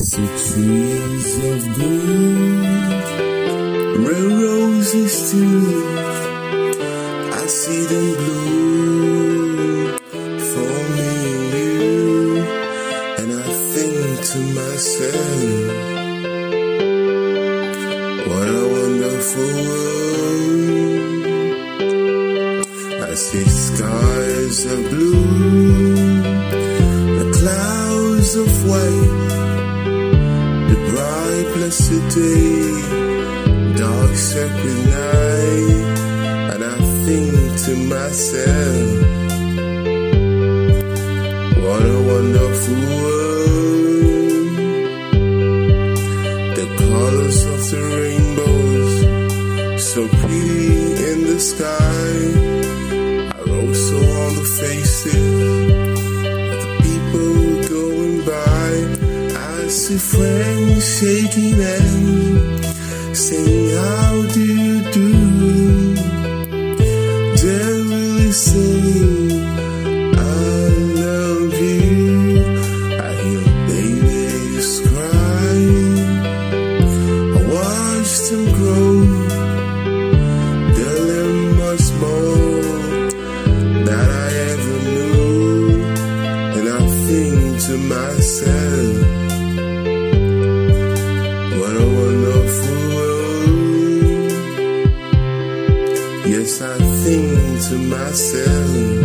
see trees of green, red roses too. I see them bloom for me and you, and I think to myself, what a wonderful world. I see skies of blue, the clouds of white, the bright blessed day, dark sacred night, and I think to myself, what a wonderful world. The colors of the rainbows, so pretty in the sky, are also on the faces of the people going by. I see friends shaking hands, saying how do you do. They're really saying I love you. I hear babies crying, I watch them grow. They learn much more that I ever knew, and I think to myself, what a wonderful world. Yes, I think to myself,